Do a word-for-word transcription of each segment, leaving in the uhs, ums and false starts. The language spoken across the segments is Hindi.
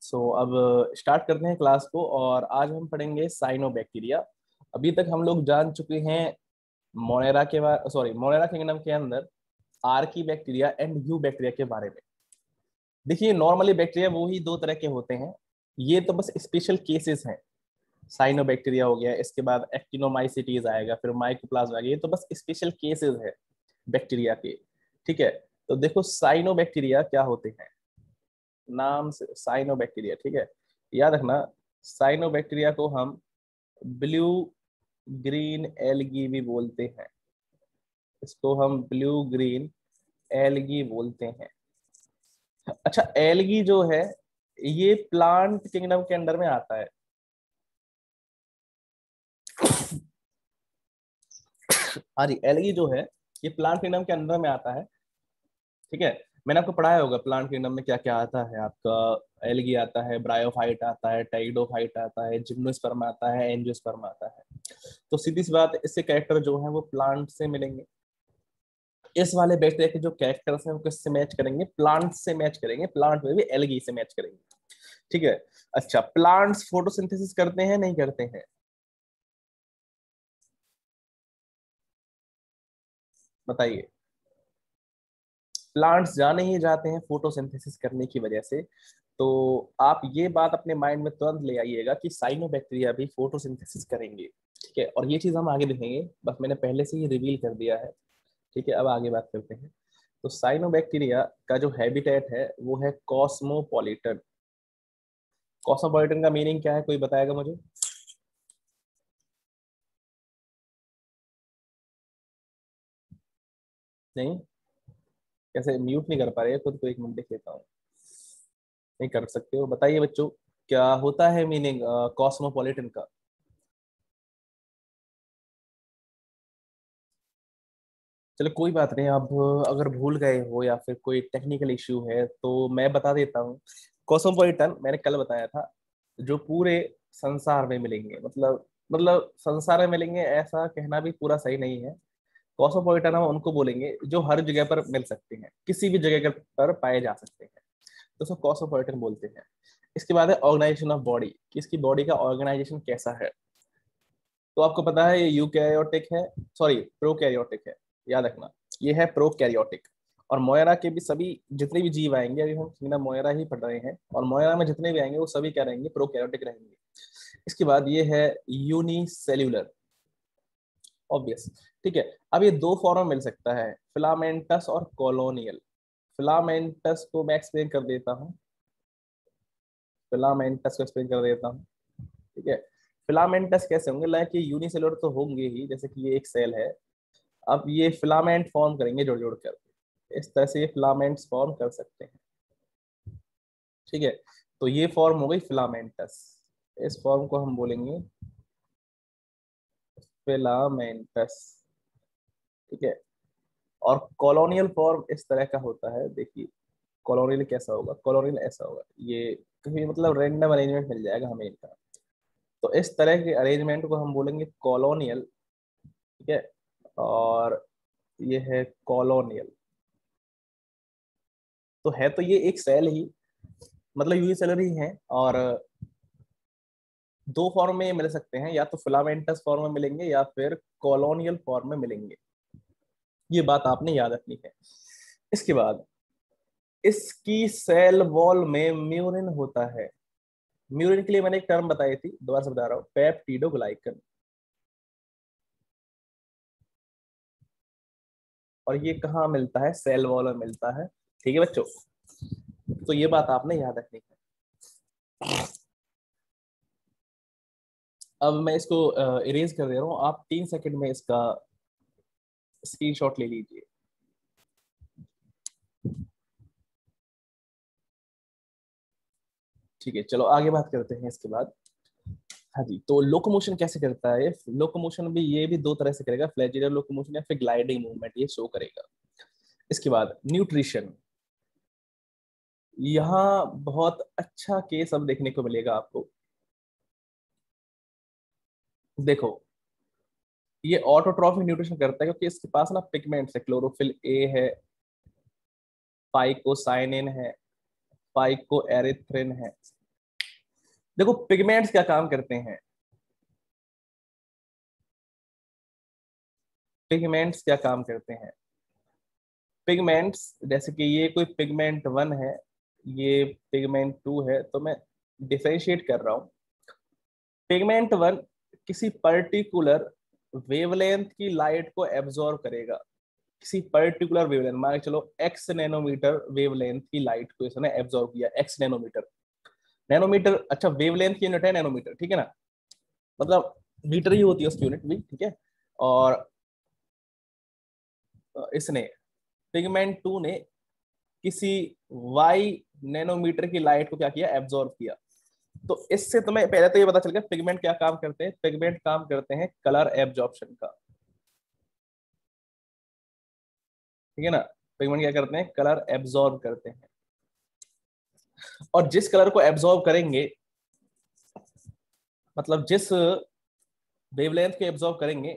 सो so, अब स्टार्ट करते हैं क्लास को और आज हम पढ़ेंगे साइनोबैक्टीरिया। अभी तक हम लोग जान चुके हैं मोनेरा के बारे सॉरी मोनेरा किंगडम के अंदर archaebacteria and eubacteria के बारे में। देखिए नॉर्मली बैक्टीरिया वो ही दो तरह के होते हैं, ये तो बस स्पेशल केसेस हैं। साइनोबैक्टीरिया हो गया, इसके बाद एक्टिनोमाइसिटीज आएगा, फिर माइकोप्लाज्मा आएगा, ये तो बस स्पेशल केसेस है बैक्टीरिया के। ठीक है, तो देखो साइनोबैक्टीरिया क्या होते हैं, नाम से साइनोबैक्टीरिया। ठीक है, याद रखना साइनोबैक्टीरिया को हम ब्लू ग्रीन एल्गी भी बोलते हैं, इसको हम ब्लू ग्रीन एल्गी बोलते हैं। अच्छा, एल्गी जो है ये प्लांट किंगडम के अंडर में आता है। हाँ जी, एल्गी जो है ये प्लांट किंगडम के अंडर में आता है। ठीक है, मैंने आपको पढ़ाया होगा प्लांट किंगडम में क्या क्या आता है। आपका एल्गी आता है, ब्रायोफाइट आता है, टाइडोफाइट आता है, जिम्नोस्पर्म आता है, एंजियोस्पर्म आता है। तो सीधी सी बात, इससे कैरेक्टर जो है वो प्लांट से मिलेंगे। इस वाले बैक्टीरिया के जो कैरेक्टर्स हैं वो किससे मैच करेंगे, प्लांट से मैच करेंगे, प्लांट में भी एल्गी से मैच करेंगे। ठीक है, अच्छा प्लांट्स फोटोसिंथेसिस करते हैं नहीं करते हैं, बताइए। प्लांट्स जाने ही जाते हैं फोटोसिंथेसिस करने की वजह से। तो आप ये बात अपने माइंड में तुरंत ले आइएगा कि साइनोबैक्टीरिया भी फोटोसिंथेसिस करेंगे। ठीक है, और ये चीज हम आगे देखेंगे, बस मैंने पहले से ही रिवील कर दिया है। ठीक है, अब आगे बात करते हैं। तो साइनोबैक्टीरिया का जो हैबिटेट है वो है कॉस्मोपॉलिटन। कॉस्मोपॉलिटन का मीनिंग क्या है, कोई बताएगा मुझे? नहीं, कैसे म्यूट नहीं कर पा रहे हैं खुद को, एक मिनट देख लेता हूँ। नहीं कर सकते हो, बताइए बच्चों क्या होता है मीनिंग कॉस्मोपॉलिटन का? चलो कोई बात नहीं, आप अगर भूल गए हो या फिर कोई टेक्निकल इश्यू है तो मैं बता देता हूँ। कॉस्मोपॉलिटन मैंने कल बताया था, जो पूरे संसार में मिलेंगे, मतलब मतलब संसार में मिलेंगे ऐसा कहना भी पूरा सही नहीं है। कॉस्मोपॉलिटन हम उनको बोलेंगे जो हर जगह पर मिल सकते हैं, किसी भी जगह पर पाए जा सकते हैं, तो उसको कॉस्मोपॉलिटन बोलते हैं। इसके बाद है ऑर्गेनाइजेशन ऑफ बॉडी, कि इसकी बॉडी का ऑर्गेनाइजेशन कैसा है। तो आपको पता है ये यूकैरियोटिक है, सॉरी प्रोकैरियोटिक है, याद रखना ये है प्रोकैरियोटिक। और मोयरा के भी सभी जितने भी जीव आएंगे, अभी हम किंगडम मोयरा ही पढ़ रहे हैं, और मोयरा में जितने भी आएंगे वो सभी क्या रहेंगे, प्रोकैरियोटिक रहेंगे। इसके बाद ये है यूनिसेल्यूलर, ऑब्वियस। ठीक है, अब ये दो फॉर्म में मिल सकता है, फिलामेंटस और कॉलोनियल। फिलामेंटस को मैं एक्सप्लेन कर देता हूँ, फिलामेंटस को एक्सप्लेन कर देता हूँ। ठीक है, फिलामेंटस कैसे होंगे, लाइक ये यूनिसेलुलर तो होंगे ही, जैसे कि ये एक सेल है, अब ये फिलामेंट फॉर्म करेंगे जोड़ जोड़ कर, इस तरह से ये फिलामेंट्स फॉर्म कर सकते हैं। ठीक है, तो ये फॉर्म हो गई फिलामेंटस, इस फॉर्म को हम बोलेंगे फिलामेंटस। ठीक है, और कॉलोनियल फॉर्म इस तरह का होता है, देखिए कॉलोनियल कैसा होगा, कॉलोनियल ऐसा होगा, ये कहीं मतलब रैंडम अरेंजमेंट मिल जाएगा हमें इनका, तो इस तरह के अरेंजमेंट को हम बोलेंगे कॉलोनियल। ठीक है, और ये है कॉलोनियल। तो है तो ये एक सेल ही, मतलब यूनिसेलर ही है, और दो फॉर्म में ये मिल सकते हैं, या तो फिलामेंटस फॉर्म में मिलेंगे या फिर कॉलोनियल फॉर्म में मिलेंगे, ये बात आपने याद रखनी है। इसके बाद इसकी सेल वॉल में म्यूरिन होता है। म्यूरिन के लिए मैंने एक टर्म बताई थी, दोबारा से बता रहा हूँ, पेप्टिडोग्लाइकन। और ये कहाँ मिलता है, सेल वॉल में मिलता है। ठीक है बच्चों, तो ये बात आपने याद रखनी है। अब मैं इसको इरेज कर दे रहा हूँ, आप तीन सेकंड में इसका स्क्रीनशॉट ले लीजिए। ठीक है, चलो आगे बात करते हैं इसके बाद। हाँ जी, तो लोकोमोशन कैसे करता है, लोकोमोशन भी ये भी दो तरह से करेगा, फ्लैजिलर लोकोमोशन या फिर ग्लाइडिंग मूवमेंट, ये शो करेगा। इसके बाद न्यूट्रिशन, यहाँ बहुत अच्छा केस अब देखने को मिलेगा आपको। देखो ये ऑटोट्रॉफिक न्यूट्रिशन करता है क्योंकि इसके पास ना पिगमेंट्स है, क्लोरोफिल ए है, पाइकोसाइनिन है, पाइको एरिथ्रिन है, देखो पिगमेंट्स क्या काम करते हैं, पिगमेंट्स क्या काम करते हैं। पिगमेंट्स जैसे कि ये कोई पिगमेंट वन है, ये पिगमेंट टू है, तो मैं डिफरेंशिएट कर रहा हूँ। पिगमेंट वन किसी पर्टिकुलर वेवलेंथ की लाइट को एब्जॉर्ब करेगा, किसी पर्टिकुलर वेवलेंथ, मान के चलो एक्स नैनोमीटर वेवलेंथ की लाइट को इसने एब्जॉर्ब किया, एक्स नैनोमीटर। नैनोमीटर अच्छा वेवलेंथ की यूनिट है नैनोमीटर, ठीक है ना, मतलब मीटर ही होती है उसकी यूनिट भी, ठीक है। और इसने पिगमेंट टू ने किसी वाई नैनोमीटर की लाइट को क्या किया, एब्जॉर्ब किया। तो इससे तुम्हें पहले तो ये पता चल गया पिगमेंट क्या काम करते हैं। पिगमेंट काम करते हैं कलर एब्जॉर्प्शन का, ठीक है ना। पिगमेंट क्या करते हैं, कलर एब्जॉर्ब करते हैं। और जिस कलर को एब्जॉर्ब करेंगे, मतलब जिस वेवलेंथ को एब्जॉर्ब करेंगे,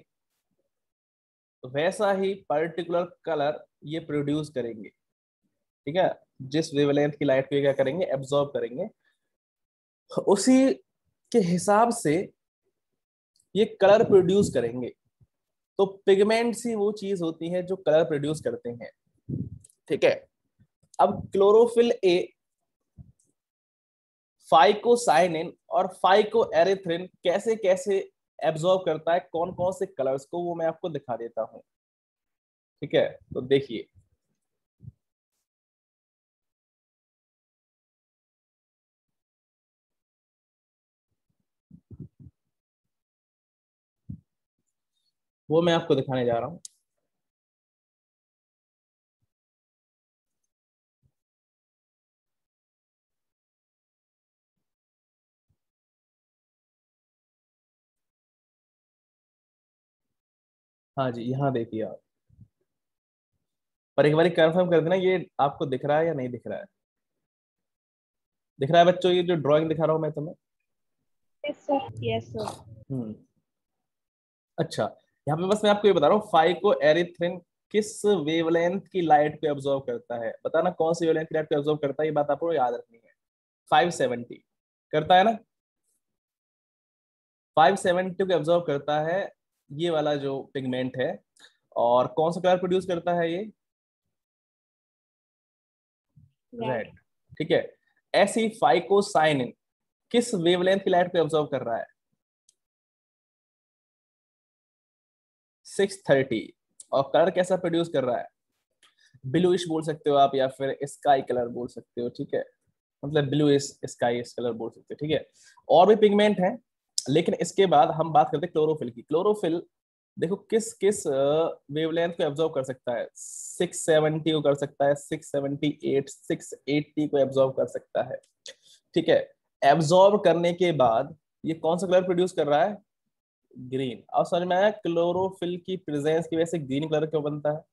वैसा ही पर्टिकुलर कलर ये प्रोड्यूस करेंगे, ठीक है। जिस वेवलेंथ की लाइट को ये क्या करेंगे, एब्जॉर्ब करेंगे, उसी के हिसाब से ये कलर प्रोड्यूस करेंगे। तो पिगमेंट्स ही वो चीज होती है जो कलर प्रोड्यूस करते हैं, ठीक है। अब क्लोरोफिल ए फाइकोसाइनिन और फाइकोएरिथ्रिन कैसे कैसे एब्जॉर्ब करता है, कौन कौन से कलर्स को, वो मैं आपको दिखा देता हूं, ठीक है। तो देखिए, वो मैं आपको दिखाने जा रहा हूँ। हाँ जी, यहाँ देखिए आप, पर एक बार कंफर्म कर देना ये आपको दिख रहा है या नहीं दिख रहा है। दिख रहा है बच्चों, ये जो ड्राइंग दिखा रहा हूँ मैं तुम्हें। Yes sir, yes sir. Hmm, अच्छा। यहाँ पे बस मैं आपको ये बता रहा हूँ फाइको एरिथ्रिन किस वेवलेंथ की लाइट को एब्जॉर्ब करता है, बताना कौन सी वेवलेंथ की लाइट को एब्जॉर्ब करता है, ये बात आपको याद रखनी है। फाइव सेवेंटी करता है ना, फाइव सेवेंटी को एब्जॉर्ब करता है ये वाला जो पिगमेंट है। और कौन सा कलर प्रोड्यूस करता है ये, रेड। रेड, ठीक है। ऐसी फाइकोसाइनिन किस वेवलेंथ की लाइट को एब्जॉर्ब कर रहा है, सिक्स थर्टी। और कलर कैसा प्रोड्यूस कर रहा है, ब्लूइश बोल सकते हो आप या फिर स्काई कलर बोल सकते हो, ठीक है। मतलब ब्लू स्काई कलर बोल सकते हो, ठीक है। और भी पिगमेंट है, लेकिन इसके बाद हम बात करते हैं क्लोरोफिल की। क्लोरोफिल देखो किस किस वेवलेंथ को एब्जॉर्ब कर सकता है, सिक्स सेवेंटी को कर सकता है, six seventy eight, six eighty को एब्जॉर्ब कर सकता है, ठीक है। एब्जॉर्ब करने के बाद ये कौन सा कलर प्रोड्यूस कर रहा है, ग्रीन। अब समझ में आया क्लोरोफिल की प्रेजेंस की वजह से ग्रीन कलर क्यों बनता है,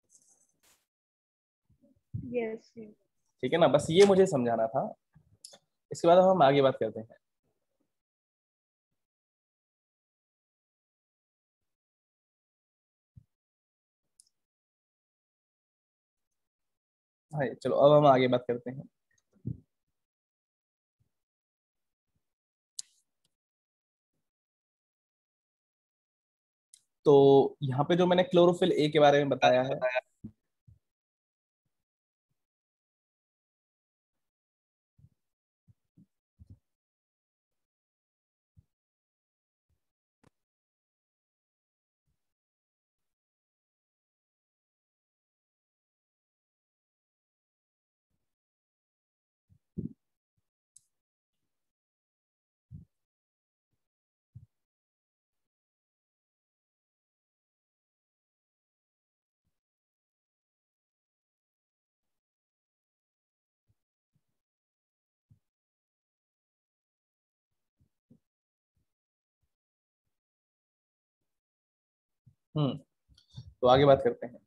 यस। ठीक है ना। बस ये मुझे समझाना था, इसके बाद हम आगे बात करते हैं। हाँ चलो अब हम आगे बात करते हैं। तो यहाँ पे जो मैंने क्लोरोफिल ए के बारे में बताया है, हम्म, तो आगे बात करते हैं।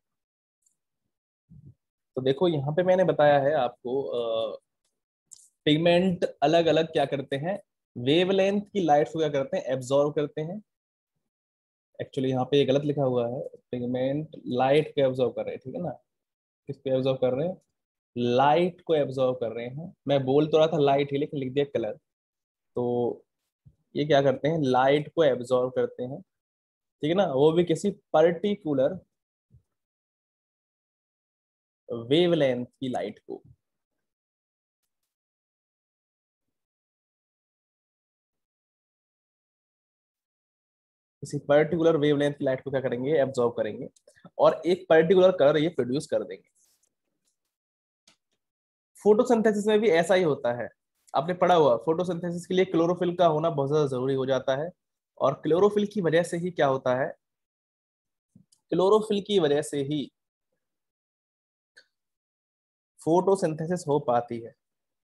तो देखो यहाँ पे मैंने बताया है आपको, पिगमेंट अलग अलग क्या करते हैं, वेवलेंथ की लाइट को क्या करते हैं, एब्जॉर्ब करते हैं। एक्चुअली यहाँ पे ये गलत लिखा हुआ है, पिगमेंट लाइट को एब्जॉर्ब कर रहे हैं, ठीक है ना। किसको एब्जॉर्ब कर रहे हैं, लाइट को एब्जॉर्ब कर रहे हैं। मैं बोल तो रहा था लाइट ही, लेकिन लिख दिया कलर। तो ये क्या करते हैं, लाइट को एब्जॉर्ब करते हैं, ठीक है ना, वो भी किसी पर्टिकुलर वेवलेंथ की लाइट को। किसी पर्टिकुलर वेवलेंथ की लाइट को क्या करेंगे, एब्जॉर्ब करेंगे, और एक पर्टिकुलर कलर ये प्रोड्यूस कर देंगे। फोटोसिंथेसिस में भी ऐसा ही होता है। आपने पढ़ा हुआ, फोटोसिंथेसिस के लिए क्लोरोफिल का होना बहुत ज्यादा जरूरी हो जाता है, और क्लोरोफिल की वजह से ही क्या होता है, क्लोरोफिल की वजह से ही फोटोसिंथेसिस हो पाती है।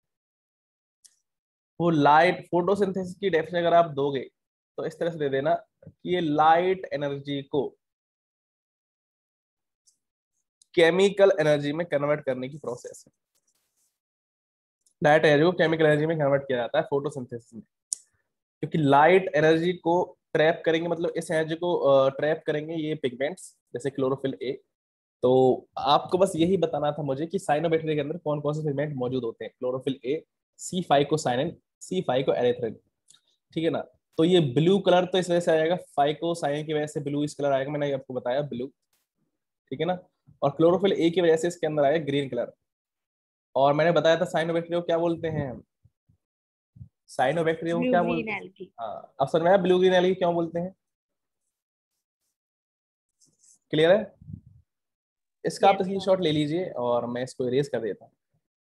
वो लाइट, फोटोसिंथेसिस की डेफिनेशन अगर आप दोगे तो इस तरह से दे देना कि ये लाइट एनर्जी को केमिकल एनर्जी में कन्वर्ट करने की प्रोसेस है। लाइट एनर्जी को केमिकल एनर्जी में कन्वर्ट किया जाता है फोटोसिंथेसिस में, क्योंकि लाइट एनर्जी को ट्रैप करेंगे, मतलब इस एनर्जी को ट्रैप करेंगे ये पिगमेंट्स जैसे क्लोरोफिल ए। तो आपको बस यही बताना था मुझे कि साइनोबैक्टीरिया के अंदर कौन कौन से पिगमेंट मौजूद होते हैं, chlorophyll A, C phycocyanin, C phycoerythrin, ठीक है ना। तो ये ब्लू कलर तो इस वजह से आएगा, फाइकोसाइनिन की वजह से ब्लू इस कलर आएगा, मैंने आपको बताया ब्लू, ठीक है ना। और क्लोरोफिल ए की वजह से इसके अंदर आएगा ग्रीन कलर। और मैंने बताया था साइनोबैक्टीरिया को क्या बोलते हैं, साइनोबैक्टीरिया को ब्लू क्या ग्रीन बोलते हैं। एल्गी। हाँ, अब समझ में आया ब्लू ग्रीन एल्गी क्यों बोलते हैं, क्लियर है। इसका आप यस स्क्रीन सर। शॉट ले लीजिए और मैं इसको इरेज कर देता हूँ।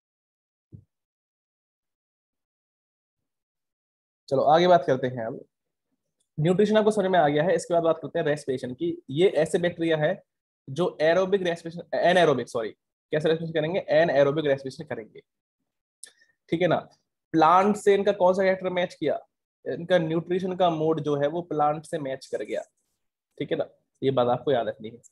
चलो आगे बात करते हैं हम। न्यूट्रिशन आपको समझ में आ गया है, इसके बाद बात करते हैं रेस्पिरेशन की। ये ऐसे बैक्टीरिया है जो एरोबिक रेस्पिरेशन, एनएरोबिक सॉरी, कैसे रेस्पिरेशन करेंगे, एनएरोबिक रेस्पिरेशन करेंगे, ठीक है ना। प्लांट से इनका कौन सा कैरेक्टर मैच किया, इनका न्यूट्रिशन का मोड जो है वो प्लांट से मैच कर गया, ठीक है ना। ये बात आपको याद रखनी है।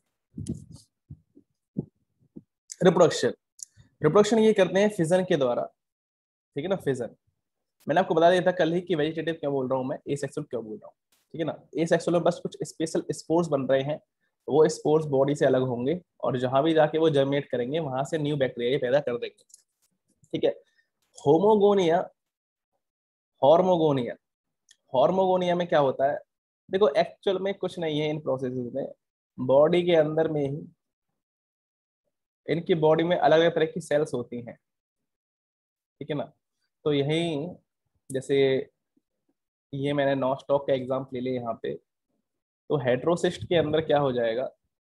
रिप्रोडक्शन, रिप्रोडक्शन ये करते हैं फिजन के द्वारा, ठीक है ना, फिजन। मैंने आपको बता दिया था कल ही कि वेजिटेटिव क्यों बोल रहा हूँ मैं, एसेक्सुअल क्यों बोल रहा हूँ, ठीक है ना। एसेक्सुअल में बस कुछ स्पेशल स्पोर्स बन रहे हैं, वो स्पोर्स बॉडी से अलग होंगे और जहां भी जाके वो जर्मिनेट करेंगे वहां से न्यू बैक्टीरिया पैदा कर देंगे, ठीक है। होमोगोनिया, हॉर्मोगोनिया, हॉर्मोगोनिया में क्या होता है, देखो एक्चुअल में कुछ नहीं है इन प्रोसेसेस में, बॉडी के अंदर में ही इनकी बॉडी में अलग अलग तरह की सेल्स होती हैं, ठीक है ना। तो यही, जैसे ये मैंने नॉस्टॉक का एग्जाम्पल ले लिया यहाँ पे, तो हेट्रोसिस्ट के अंदर क्या हो जाएगा,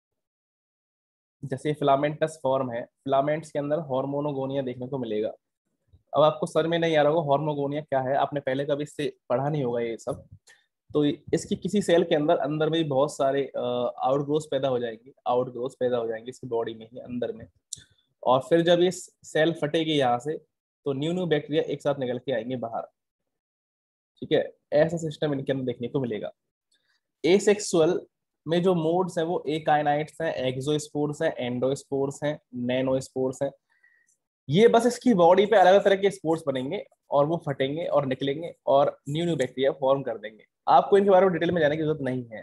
जैसे फिलामेंटस फॉर्म है, फिलामेंट्स के अंदर हार्मोनोगोनिया देखने को मिलेगा। अब आपको सर में नहीं आ रहा होगा हार्मोगोनिया क्या है, आपने पहले कभी इससे पढ़ा नहीं होगा ये सब। तो इसकी किसी सेल के अंदर अंदर में भी बहुत सारे आउटग्रोथ पैदा हो जाएंगे, आउटग्रोथ पैदा हो जाएंगे इसकी बॉडी में ही अंदर में। और फिर जब ये सेल फटेगी यहाँ से तो न्यू न्यू बैक्टीरिया एक साथ निकल के आएंगे बाहर, ठीक है। ऐसा सिस्टम इनके अंदर देखने को मिलेगा। एसेक्सुअल में जो मोड्स हैं वो एकाइनाइट्स हैं, एक्सोस्पोर्स हैं, एंडोस्पोर्स हैं, नैनोस्पोर्स हैं। ये बस इसकी बॉडी पे अलग अलग तरह के स्पोर्स बनेंगे और वो फटेंगे और निकलेंगे और न्यू न्यू बैक्टीरिया फॉर्म कर देंगे। आपको इनके बारे में डिटेल में जाने की जरूरत नहीं है,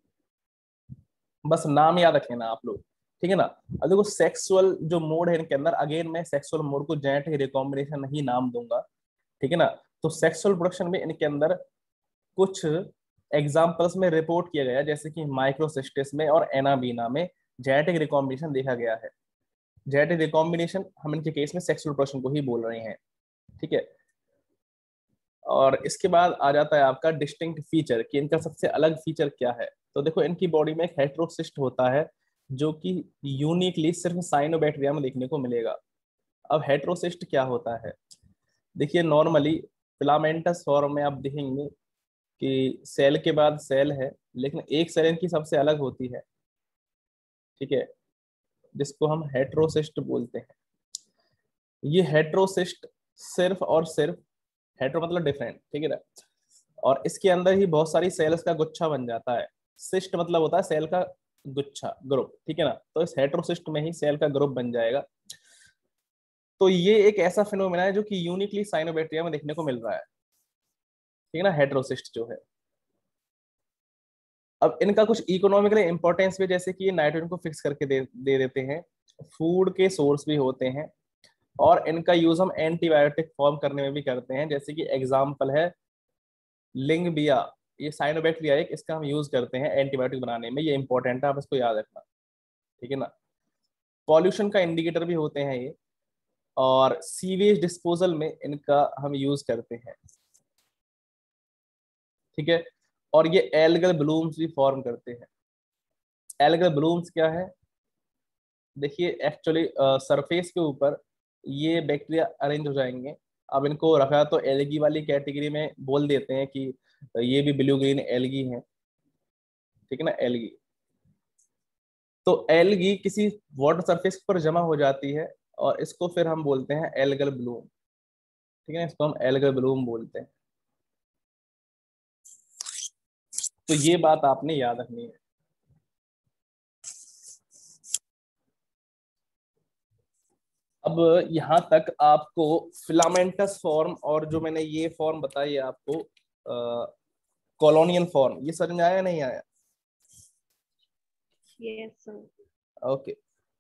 बस नाम याद रख लेना आप लोग, ठीक है ना। अब देखो सेक्सुअल जो मोड है इनके अंदर, अगेन मैं सेक्सुअल मोड को जेनेटिक रिकॉम्बिनेशन ही नाम दूंगा, ठीक है ना। तो सेक्सुअल प्रोडक्शन में इनके अंदर कुछ एग्जाम्पल्स में रिपोर्ट किया गया, जैसे कि माइक्रोसिस्टिस में और एनाबीना में जेनेटिक रिकॉम्बिनेशन देखा गया है। जेनेटिक रिकॉम्बिनेशन हम इनके केस में सेक्सुअल प्रोडक्शन को ही बोल रहे हैं, ठीक है। और इसके बाद आ जाता है आपका डिस्टिंक्ट फीचर, कि इनका सबसे अलग फीचर क्या है। तो देखो इनकी बॉडी में एक हेट्रोसिस्ट होता है जो कि यूनिकली सिर्फ साइनोबैक्टीरिया में देखने को मिलेगा। अब हेट्रोसिस्ट क्या होता है, देखिए नॉर्मली फिलामेंटस फॉर्म में आप देखेंगे कि सेल के बाद सेल है, लेकिन एक सेल इनकी सबसे अलग होती है, ठीक है, जिसको हम हेट्रोसिस्ट बोलते हैं। ये हेट्रोसिस्ट सिर्फ और सिर्फ, हेट्रो मतलब डिफरेंट, ठीक है ना, और इसके अंदर ही बहुत सारी सेल्स का गुच्छा बन जाता है। सिस्ट मतलब होता है सेल का गुच्छा, ग्रुप, ठीक है ना। तो इस हेट्रोसिस्ट में ही सेल का ग्रुप बन जाएगा। तो ये एक ऐसा फिनोमेना है जो कि यूनिकली साइनोबैक्टीरिया में देखने को मिल रहा है, ठीक है ना, हेट्रोसिस्ट जो है। अब इनका कुछ इकोनॉमिकली इंपॉर्टेंस भी, जैसे कि ये नाइट्रोजन को फिक्स करके दे दे देते हैं, फूड के सोर्स भी होते हैं, और इनका यूज हम एंटीबायोटिक फॉर्म करने में भी करते हैं। जैसे कि एग्जाम्पल है लिंग बिया, ये साइनोबैक्टीरिया एक, इसका हम यूज करते हैं एंटीबायोटिक बनाने में, ये इंपॉर्टेंट है, आप इसको याद रखना, ठीक है ना। पॉल्यूशन का इंडिकेटर भी होते हैं ये, और सीवेज डिस्पोजल में इनका हम यूज करते हैं, ठीक है। और ये एल्गल ब्लूम्स भी फॉर्म करते हैं। एल्गल ब्लूम्स क्या है, देखिए एक्चुअली सरफेस के ऊपर ये बैक्टीरिया अरेंज हो जाएंगे। अब इनको रखा तो एल्गी वाली कैटेगरी में बोल देते हैं कि ये भी ब्लू ग्रीन एल्गी है, ठीक है ना, एल्गी। तो एल्गी किसी वाटर सरफेस पर जमा हो जाती है और इसको फिर हम बोलते हैं एल्गल ब्लूम, ठीक है, इसको हम एल्गल ब्लूम बोलते हैं। तो ये बात आपने याद रखनी है। अब यहाँ तक आपको फिलामेंटस फॉर्म और जो मैंने ये फॉर्म बताई है आपको कॉलोनियल फॉर्म, ये समझ में आया नहीं आया? Yes, sir. ओके।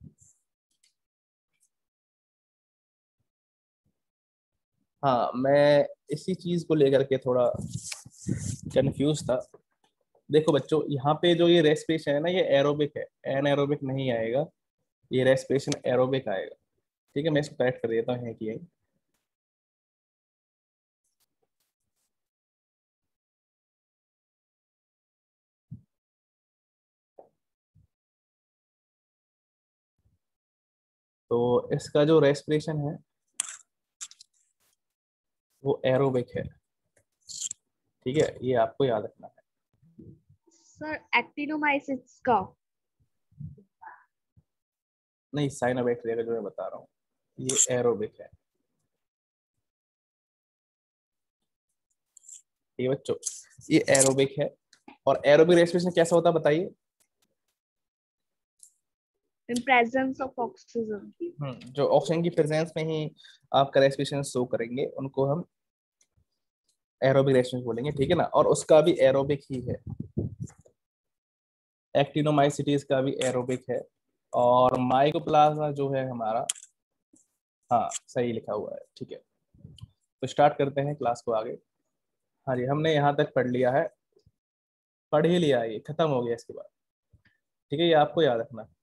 हाँ, मैं इसी चीज को लेकर के थोड़ा कंफ्यूज था। देखो बच्चों, यहाँ पे जो ये रेस्पिरेशन है ना, ये एरोबिक है, एनएरोबिक नहीं आएगा, ये रेस्पिरेशन एरोबिक आएगा, ठीक है। मैं इसको करेक्ट कर देता हूँ, है कि यही। तो इसका जो रेस्पिरेशन है वो एरोबिक है, ठीक है, ये आपको याद रखना है। Sir, actinomycetes का नहीं, साइनोबैक्टीरिया का जो मैं बता रहा हूँ ये एरोबिक है, ये बच्चों ये एरोबिक है। और एरोबिक रेस्पिरेशन कैसा होता है बताइए? in presence of oxygen. हम्म जो ऑक्सीजन की प्रेजेंस में ही आपका रेस्पिरेशन शो करेंगे, उनको हम एरोबिक रेस्पिरेशन बोलेंगे, ठीक है ना। और उसका भी एरोबिक ही है, एक्टिनोमाइसिटीज का भी एरोबिक है। और माइकोप्लाज्मा जो है हमारा, हाँ सही लिखा हुआ है, ठीक है। तो स्टार्ट करते हैं क्लास को आगे। हाँ जी, हमने यहाँ तक पढ़ लिया है, पढ़ ही लिया है, ये खत्म हो गया इसके बाद, ठीक है, ये आपको याद रखना है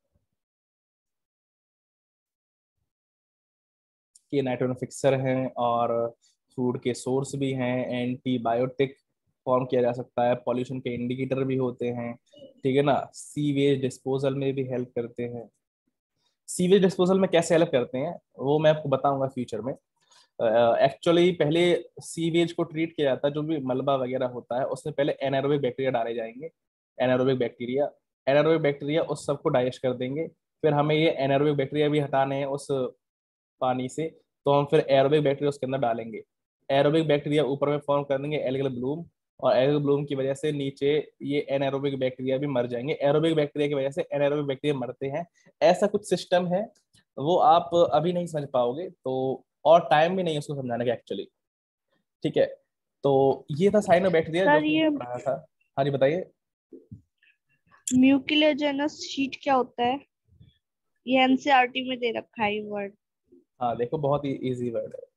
कि नाइट्रोजन फिक्सर हैं और फूड के सोर्स भी हैं, एंटीबायोटिक फॉर्म किया जा सकता है, पॉल्यूशन के इंडिकेटर भी होते हैं, ठीक है ना, सीवेज डिस्पोजल में भी हेल्प करते हैं। सीवेज डिस्पोजल में कैसे हेल्प करते हैं वो मैं आपको बताऊंगा फ्यूचर में। एक्चुअली uh, पहले सीवेज को ट्रीट किया जाता है, जो भी मलबा वगैरह होता है उसमें पहले एनारोबिक बैक्टीरिया डाले जाएंगे, एनारोबिक बैक्टीरिया, एनारोबिक बैक्टीरिया उस सबको डाइजेस्ट कर देंगे। फिर हमें ये एनारोबिक बैक्टीरिया भी हटाने हैं उस पानी से, तो हम फिर एरोबिक बैक्टीरिया उसके अंदर डालेंगे। एरोबिक बैक्टीरिया ऊपर में फॉर्म कर देंगे एल्गल ब्लूम, और एल्गल ब्लूम की वजह से नीचे ये एनारोबिक बैक्टीरिया भी मर जाएंगे, एरोबिक बैक्टीरिया की वजह से एनारोबिक बैक्टीरिया मरते हैं। ऐसा कुछ सिस्टम है, वो आप अभी नहीं समझ पाओगे, तो और टाइम भी नहीं है उसको समझाने का एक्चुअली, ठीक है। तो ये था साइनोबैक्टीरिया जो सर कि ये हमने पढ़ा था। हाँ जी बताइए। म्यूकिलोजेनस शीट क्या होता है? ये एनसीईआरटी में दे रखा है ये वर्ड। हाँ देखो, बहुत ही इजी वर्ड है,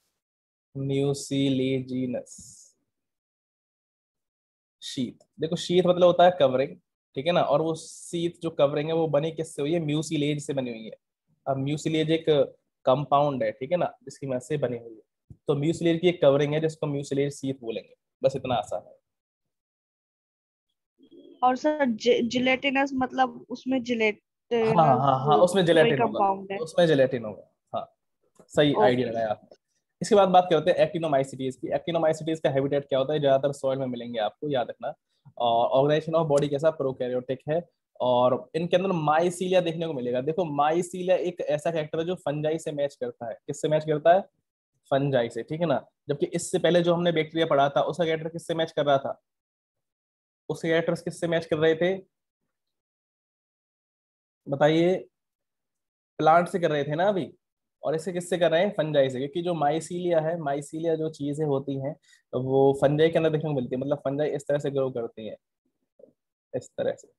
म्यूसिलेजिनस शीथ। देखो शीथ मतलब होता है कवरिंग, ठीक है ना, और वो शीथ जो कवरिंग है वो बनी किससे हुई है? म्यूसिलेज से बनी हुई है। अब म्यूसिलेज एक कंपाउंड है, ठीक है ना, जिसकी मदद से बनी हुई है। तो म्यूसिलेज की एक कवरिंग है जिसको म्यूसिलेज शीथ बोलेंगे, बस इतना आसान है। और सर जिलेटिनस मतलब उसमें हाँ हाँ जिलेटिनस हाँ हाँ, उसमें कोई जेलेटिन होगा, कंपाउंड है? उसमें जेलेटिन होगा, हाँ सही आइडिया ओके। लगाया आपने। इसके बाद बात करते हैं एक्टिनोमाइसिटीज की। एक्टिनोमाइसिटीज का हैबिटेट क्या होता है? ज्यादातर सॉइल में मिलेंगे आपको, याद रखना। और ऑर्गेनाइजेशन ऑफ बॉडी कैसा? प्रोकैरियोटिक है। और इनके अंदर माइसीलिया देखने को मिलेगा। देखो माइसीलिया एक ऐसा कैरेक्टर है जो फंजाई से मैच करता है। किससे मैच करता है? फंजाई से, ठीक है ना। जबकि इससे पहले जो हमने बैक्टीरिया पढ़ा था उसका कैरेक्टर किससे मैच कर रहा था? उसके कैरेक्टर्स किससे मैच कर रहे थे बताइए? प्लांट से कर रहे थे ना अभी। और इसे किससे कर रहे हैं? फंजाई से, क्योंकि जो माइसीलिया है, माइसीलिया जो चीजें होती हैं वो फंजाई के अंदर देखने को मिलती है। मतलब फंजाई इस तरह से ग्रो करती है, इस तरह से,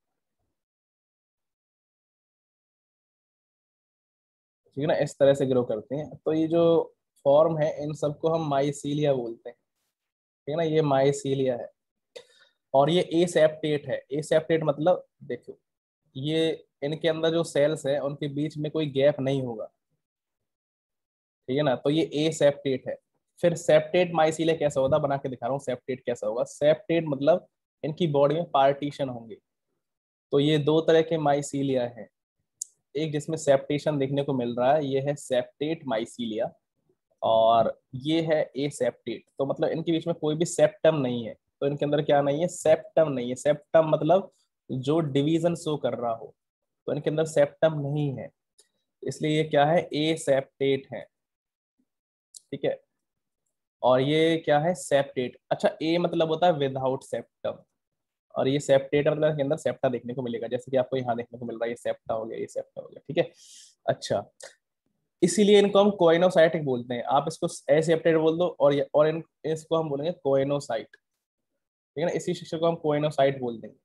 ठीक है ना, इस तरह से ग्रो करती हैं। तो ये जो फॉर्म है इन सबको हम माइसीलिया बोलते हैं, ठीक है ना, ये माइसीलिया है। और ये एसेप्टेट है। एसेप्टेट मतलब देखो, ये इनके अंदर जो सेल्स है उनके बीच में कोई गैप नहीं होगा, ठीक है ना, तो ये एसेप्टेट है। फिर सेप्टेट माइसीलिया कैसा होता, बना के दिखा रहा हूँ सेप्टेट कैसा होगा। सेप्टेट मतलब इनकी बॉडी में पार्टीशन होंगे। तो ये दो तरह के माइसीलिया हैं, एक जिसमें सेप्टेशन देखने को मिल रहा है, ये है सेप्टेट माइसीलिया, और ये है एसेप्टेट। तो मतलब इनके बीच में कोई भी सेप्टम नहीं है, तो इनके अंदर क्या नहीं है, सेप्टम नहीं है। सेप्टम मतलब जो डिवीजन शो कर रहा हो, तो इनके अंदर सेप्टम नहीं है, इसलिए ये क्या है, एसेप्टेट है। ठीक है, और ये क्या है, सेप्टेट। अच्छा, ए मतलब होता है विदाउट सेप्टम, और ये सेप्टेट मतलब इसके अंदर सेप्टा देखने को मिलेगा, जैसे कि आपको यहाँ देखने को मिल रहा है, ये सेप्टा हो गया, ये सेप्टा हो गया, ठीक है। अच्छा, इसीलिए इनको हम कोइनोसाइटिक बोलते हैं। आप इसको एसेप्टेट बोल दो, और ये और इन इसको हम बोलेंगे कोइनोसाइट, ठीक है ना, इसी शिक्षक को हम कोइनोसाइट बोल देंगे।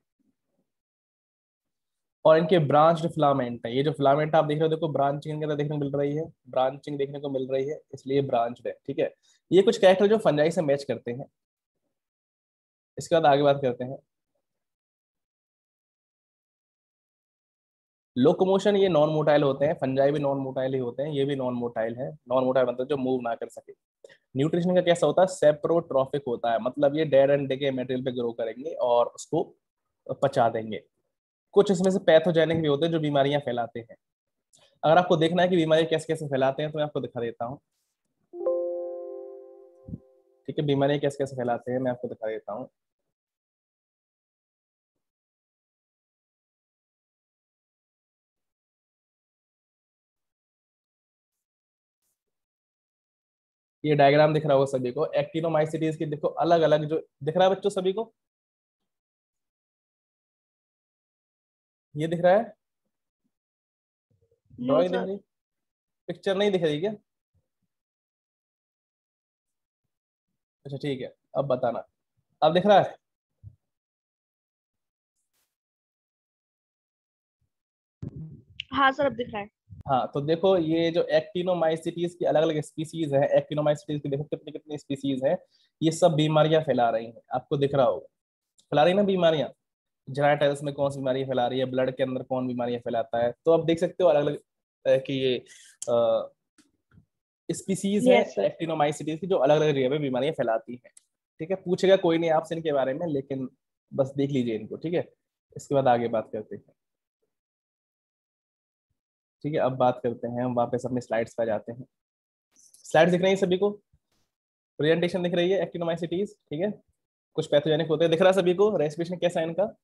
और इनके ब्रांच्ड फिलामेंट है, ये जो फिलामेंट आप देख रहे हो, देखो ब्रांचिंग इनके अंदर देखने को मिल रही है, ब्रांचिंग देखने को मिल रही है, इसलिए ब्रांच्ड है, ठीक है। ये कुछ कैरेक्टर जो फंजाई से मैच करते हैं। इसके बाद आगे बात करते हैं लोकोमोशन। ये नॉन मोटाइल होते हैं, फंजाई भी नॉन मोटाइल ही होते हैं, ये भी नॉन मोटाइल है। नॉन मोटाइल मतलब जो मूव ना कर सके। न्यूट्रिशन का कैसा होता है, सेप्रोट्रॉफिक होता है, मतलब ये डेड एंड डे मटेरियल पे ग्रो करेंगे और उसको पचा देंगे। कुछ इसमें से पैथोजेनिक भी होते हैं जो बीमारियां फैलाते हैं। अगर आपको देखना है कि बीमारी कैसे कैसे फैलाते हैं, तो मैं आपको दिखा देता हूँ। ठीक है, बीमारियां कैसे कैसे फैलाते हैं मैं आपको दिखा देता हूँ। ये डायग्राम दिख रहा होगा सभी को, एक्टिनोमाइसिटीज की, देखो अलग अलग जो दिख रहा है बच्चों सभी को, ये दिख रहा है, नो ड्राइंग दिख सर। रही, पिक्चर नहीं दिख रही क्या? अच्छा ठीक है, अब बताना, अब दिख रहा है। हाँ सर, अब दिख रहा है। हाँ, तो देखो ये जो एक्टिनोमाइसिटीज की अलग अलग स्पीसीज है, एक्टिनोमाइसिटीज की देखो कितनी कितनी स्पीसीज है, ये सब बीमारियां फैला रही हैं, आपको दिख रहा होगा, फैला रही है ना बीमारियां। जेनाइटल्स में कौन सी बीमारी फैला रही है, ब्लड के अंदर कौन बीमारियां फैलाता है, तो आप देख सकते हो अलग अलग कि ये स्पीसीज है यस सर। एक्टिनोमाइसिटीज की, जो अलग अलग जगह पे बीमारियां फैलाती हैं। ठीक है, पूछेगा कोई नहीं आपसे इनके बारे में, लेकिन बस देख लीजिए इनको, ठीक है। इसके बाद आगे बात करते हैं। ठीक है, अब बात करते हैं, हम वापस अपने स्लाइड्स पर जाते हैं। स्लाइड्स दिख रही है सभी को, प्रेजेंटेशन दिख रही है, एक्टिनोमाइसिटीज, ठीक है। कुछ पैथोजेनिक होते हैं, दिख रहा है सभी को, रेस्पिरेशन कैसा है इनका,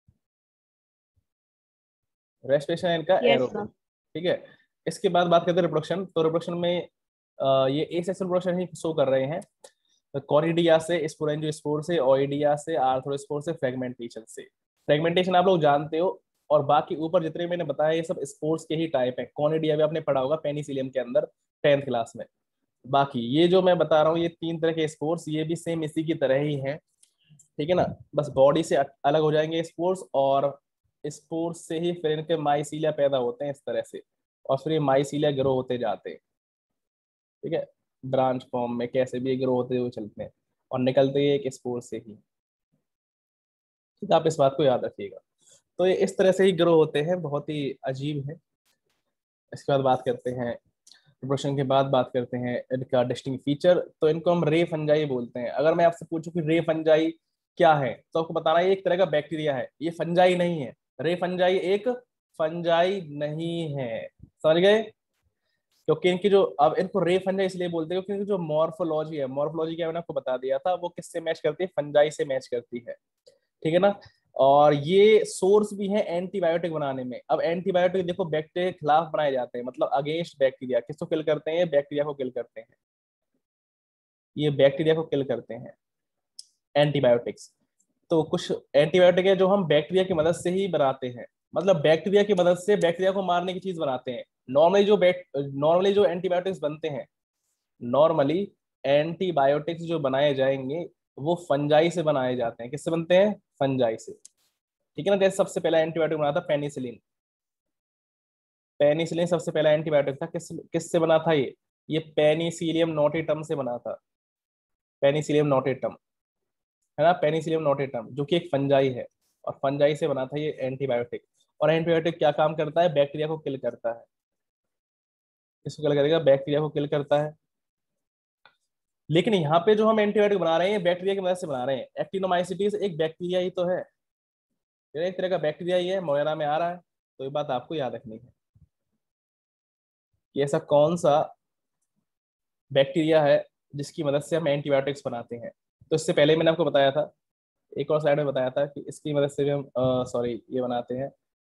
रेस्पिरेशन है इनका यस एरोबिक, सर। ठीक है। इसके बाद बात करते हैं रिप्रोडक्शन। तो रिप्रोडक्शन में अ, ये एसेक्सुअल रिप्रोडक्शन ही शो कर रहे हैं, कॉरिडिया से, स्पोरेंजियोस्पोर से, ओइडिया से, आर्थ्रोस्पोर से, फ्रेगमेंटेशन से। फ्रेगमेंटेशन आप लोग जानते हो, और बाकी ऊपर जितने मैंने बताया ये सब स्पोर्स के ही टाइप है। कॉनिडिया भी आपने पढ़ा होगा पेनिसिलियम के अंदर टेंथ क्लास में। बाकी ये जो मैं बता रहा हूँ, ये तीन तरह के स्पोर्स, ये भी सेम इसी की तरह ही हैं, ठीक है ना, बस बॉडी से अलग हो जाएंगे स्पोर्स, और स्पोर्स से ही फिर इनके माइसीलिया पैदा होते हैं इस तरह से, और फिर ये माइसीलिया ग्रो होते जाते हैं, ठीक है, ब्रांच फॉर्म में कैसे भी ग्रो होते हुए चलते हैं, और निकलते ही एक स्पोर से ही। ठीक है, आप इस बात को याद रखिएगा। तो ये इस तरह से ही ग्रो होते हैं, बहुत ही अजीब है। इसके बाद बात करते हैं रिप्रोडक्शन के बाद बात करते हैं इनका डिस्टिंग फीचर। तो इनको हम रे फंजाई बोलते हैं। अगर मैं आपसे पूछूं कि रे फंजाई क्या है, तो आपको बताना है ये एक तरह का बैक्टीरिया है, ये फंजाई नहीं है। रे फंजाई एक फंजाई नहीं है, समझ गए? क्योंकि इनकी जो, अब इनको रे फंजाई इसलिए बोलते हैं क्योंकि इनकी जो मॉर्फोलॉजी है, मॉर्फोलॉजी क्या मैंने आपको बता दिया था, वो किससे मैच करती है, फंजाई से मैच करती है, ठीक है ना। और ये सोर्स भी है एंटीबायोटिक बनाने में। अब एंटीबायोटिक देखो बैक्टीरिया के खिलाफ बनाए जाते हैं, मतलब अगेंस्ट बैक्टीरिया। किसको किल करते हैं, बैक्टीरिया को किल करते हैं, ये बैक्टीरिया को किल करते हैं एंटीबायोटिक्स। तो कुछ एंटीबायोटिक है जो हम बैक्टीरिया की मदद से ही बनाते हैं, मतलब बैक्टीरिया की मदद से बैक्टीरिया को मारने की चीज बनाते हैं। नॉर्मली जो बैक नॉर्मली जो एंटीबायोटिक्स बनते हैं, नॉर्मली एंटीबायोटिक्स जो बनाए जाएंगे वो फंजाई से बनाए जाते हैं। किससे बनते हैं, फंजाई से, ठीक है ना। जैसे सबसे पहला एंटीबायोटिक बना था पेनिसिलिन, पेनिसिलिन सबसे पहला एंटीबायोटिक था, किस किससे बना था ये ये पेनिसिलियम नोटेटम से बना था, पेनिसिलियम नोटेटम, है ना, पेनिसिलियम नोटेटम, जो कि एक फंजाई है, और फंजाई से बना था ये एंटीबायोटिक। और एंटीबायोटिक क्या काम करता है, बैक्टीरिया को किल करता है। इसको किल करेगा, बैक्टीरिया को किल करता है। लेकिन यहाँ पे जो हम एंटीबायोटिक बना रहे हैं बैक्टीरिया की मदद से बना रहे हैं। एक्टिनोमाइसिटीज एक बैक्टीरिया ही तो है, ये एक तरह का बैक्टीरिया ही है, मोयरा में आ रहा है। तो ये बात आपको याद रखनी है कि ऐसा कौन सा बैक्टीरिया है जिसकी मदद से हम एंटीबायोटिक्स बनाते हैं। तो इससे पहले मैंने आपको बताया था, एक और स्लाइड में बताया था कि इसकी मदद से भी हम सॉरी ये बनाते हैं,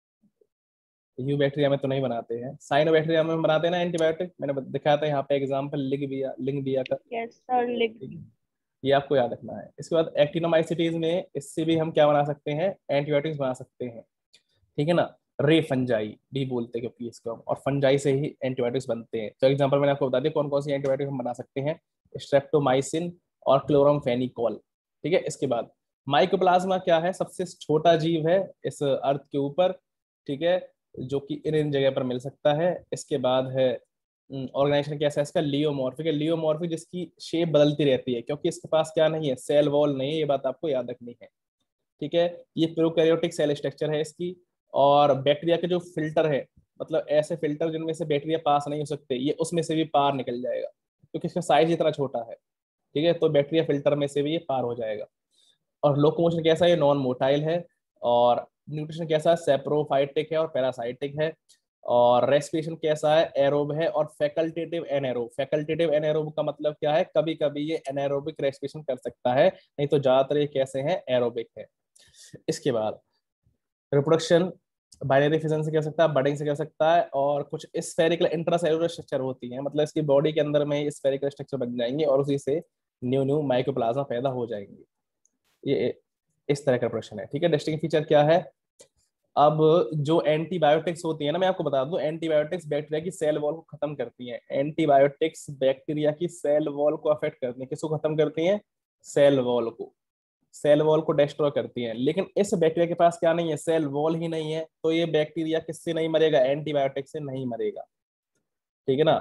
यू बैक्टीरिया में तो नहीं बनाते हैं, साइनो बैक्टीरिया में हम बनाते हैं ना एंटीबायोटिक। मैंने दिखाया था यहाँ पे एग्जाम्पल लिंग दिया लिंग दिया था। यस सर, लिख ठीक दी। है, ये आपको याद रखना है। इसके बाद एक्टिनोमाइसिटीज में इससे भी हम क्या बना सकते हैं, एंटीबायोटिक्स बना सकते हैं। ठीक है ना, रे फंजाई भी बोलते हैं क्योंकि इसको, और फंजाई से ही एंटीबायोटिक्स बनते हैं। तो एग्जांपल मैंने आपको बता दिया कौन कौन सी एंटीबायोटिक हम बना सकते हैं, स्ट्रेप्टोमाइसिन और क्लोरामफेनिकोल। ठीक है, इसके बाद माइकोप्लाज्मा क्या है, सबसे छोटा जीव है इस अर्थ के ऊपर। ठीक है, जो कि इन इन जगह पर मिल सकता है। इसके बाद है ऑर्गेनाइजेशन कैसा है इसका, लियोमॉर्फिक है। लियोमॉर्फिक जिसकी शेप बदलती रहती है, क्योंकि इसके पास क्या नहीं है, सेल वॉल नहीं है, ये बात आपको याद रखनी है। ठीक है, ये प्रोकैरियोटिक सेल स्ट्रक्चर है इसकी। और बैक्टीरिया के जो फिल्टर है, मतलब ऐसे फिल्टर जिनमें से बैक्टीरिया पास नहीं हो सकते, ये उसमें से भी पार निकल जाएगा क्योंकि इसका साइज इतना छोटा है। ठीक है, तो बैक्टीरिया फिल्टर में से भी ये पार हो जाएगा। और लोकोमोशन कैसा है, ये नॉन मोटाइल है। और न्यूट्रिशन कैसा है, सेप्रोफाइटिक है और पैरासाइटिक है। और रेस्पिरेशन कैसा है, एरोब है और फैकल्टेटिव एनएरोब। फैकल्टेटिव एनएरोब का मतलब क्या है, कभी कभी ये एनएरोबिक रेस्पिरेशन कर सकता है, नहीं तो ज्यादातर ये कैसे हैं, एरोबिक है। इसके बाद रिप्रोडक्शन बाइनरी फिजन से कर सकता है, बडिंग से कर सकता है, और कुछ स्फेरिकल इंट्रासेलुलर स्ट्रक्चर होती है, मतलब इसकी बॉडी के अंदर में स्फेरिकल स्ट्रक्चर बन जाएंगे और उसी से न्यू न्यू माइक्रोप्लाज्मा पैदा हो जाएंगे। ये इस तरह का रिप्रोडक्शन है। ठीक है, डिस्टिंग फीचर क्या है, अब जो एंटीबायोटिक्स होती है ना, मैं आपको बता दूं, एंटीबायोटिक्स बैक्टीरिया की सेल वॉल को खत्म करती हैं। एंटीबायोटिक्स बैक्टीरिया की सेल वॉल को अफेक्ट करती हैं। किसको खत्म करती हैं, सेल वॉल को, सेल वॉल को डिस्ट्रॉय करती हैं। लेकिन इस बैक्टीरिया के पास क्या नहीं है, सेल वॉल ही नहीं है, तो ये बैक्टीरिया किससे नहीं मरेगा, एंटीबायोटिक से नहीं मरेगा। ठीक है ना,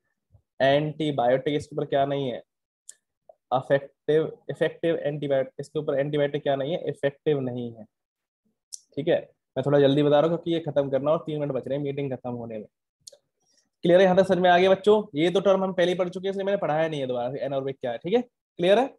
एंटीबायोटिक इसके ऊपर क्या नहीं है, अफेक्टिव इफेक्टिव एंटीबायोटिक, इसके ऊपर एंटीबायोटिक क्या नहीं है, इफेक्टिव नहीं है। ठीक है, मैं थोड़ा जल्दी बता रहा हूँ क्योंकि ये खत्म करना और तीन मिनट बच रहे हैं मीटिंग खत्म होने में। क्लियर है, यहाँ तक समझ में आ गया बच्चों, ये दो टर्म हम पहले ही पढ़ चुके हैं इसलिए मैंने पढ़ाया नहीं है दोबारा से, एनॉर्बिक क्या है। ठीक है, क्लियर है।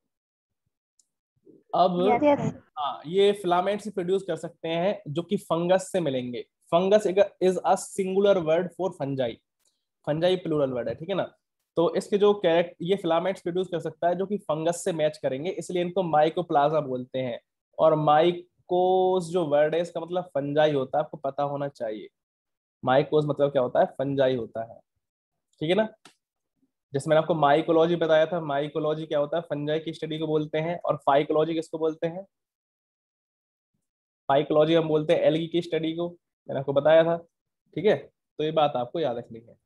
अब यस सर। हाँ, ये फिलामेंट से प्रोड्यूस कर सकते हैं जो कि फंगस से मिलेंगे। Fungus is a singular word for fungi, fungi plural word है। ठीक है ना, तो इसके जो कैरेक्ट ये फिलामेंट्स प्रोड्यूस कर सकता है जो कि फंगस से मैच करेंगे, इसलिए इनको माइकोप्लाज्मा बोलते हैं। और माइकोस जो वर्ड है इसका मतलब फंजाई होता है, आपको पता होना चाहिए। माइकोस मतलब क्या होता है, फंजाई होता है। ठीक है ना, जैसे मैंने आपको माइकोलॉजी बताया था, माइकोलॉजी क्या होता है, फंजाई की स्टडी को बोलते हैं। और फाइकोलॉजी किसको बोलते हैं, फाइकोलॉजी हम बोलते हैं एल्गी की स्टडी को, मैंने आपको बताया था। ठीक है, तो ये बात आपको याद रखनी है।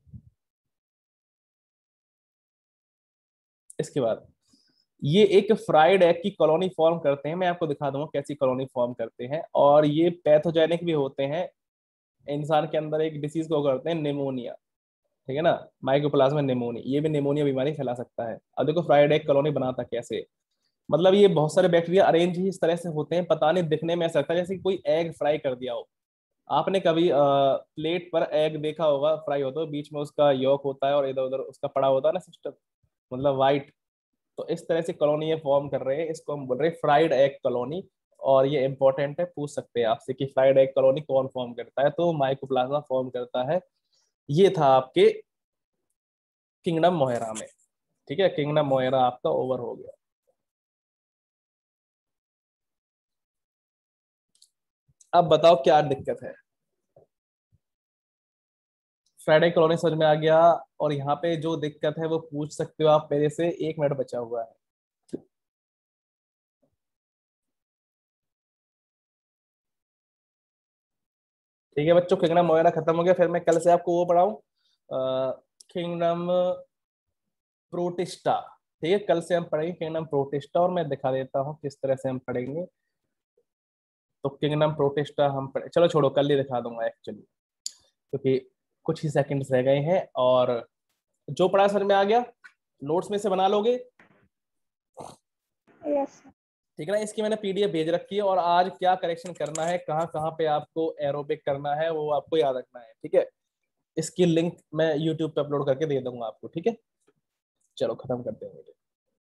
इसके बाद ये एक फ्राइड एग की कॉलोनी फॉर्म करते हैं, मैं आपको दिखा दूंगा कैसी कॉलोनी फॉर्म करते हैं। और ये पैथोजेनिक भी होते हैं, इंसान के अंदर एक डिसीज को करते हैं, निमोनिया। ठीक है ना, माइकोप्लाज्मा निमोनिया, ये भी निमोनिया बीमारी फैला सकता है। अब देखो फ्राइड एग कॉलोनी बनाता कैसे, मतलब ये बहुत सारे बैक्टीरिया अरेंज ही इस तरह से होते हैं, पता नहीं दिखने में ऐसा लगता है जैसे कि कोई एग फ्राई कर दिया हो। आपने कभी प्लेट पर एग देखा होगा फ्राई होता है, बीच में उसका यॉक होता है और इधर उधर उसका पड़ा होता है ना सिस्टम, मतलब वाइट। तो इस तरह से कॉलोनी ये फॉर्म कर रहे हैं, इसको हम बोल रहे हैं फ्राइड एग कॉलोनी। और ये इंपॉर्टेंट है, पूछ सकते हैं आपसे कि फ्राइड एग कॉलोनी कौन फॉर्म करता है, तो माइकोप्लाज्मा फॉर्म करता है। ये था आपके किंगडम मोहेरा में। ठीक है, किंगडम मोहेरा आपका ओवर हो गया। अब बताओ क्या दिक्कत है, फ्राइडे कॉलोनी समझ में आ गया। और यहाँ पे जो दिक्कत है वो पूछ सकते हो आप मेरे से, एक मिनट बचा हुआ है। ठीक है बच्चों, किंगडम वगैरह खत्म हो गया, फिर मैं कल से आपको वो पढ़ाऊँ, किंगडम प्रोटिस्टा। ठीक है, कल से हम पढ़ेंगे किंगडम प्रोटिस्टा, और मैं दिखा देता हूँ किस तरह से हम पढ़ेंगे। तो किंगडम प्रोटिस्टा हम पढ़े, चलो छोड़ो, कल ही दिखा दूंगा एक्चुअली, क्योंकि कुछ ही सेकंड्स रह गए हैं। और जो पढ़ा समझ में आ गया, नोट्स में से बना लोगे। यस। ठीक है ना। इसकी मैंने पीडीएफ भेज रखी है, और आज क्या करेक्शन करना है, कहाँ कहाँ पे आपको एरोबिक करना है, वो आपको याद रखना है। ठीक है, इसकी लिंक मैं यूट्यूब पे अपलोड करके दे दूंगा आपको। ठीक है, चलो खत्म करते हैं।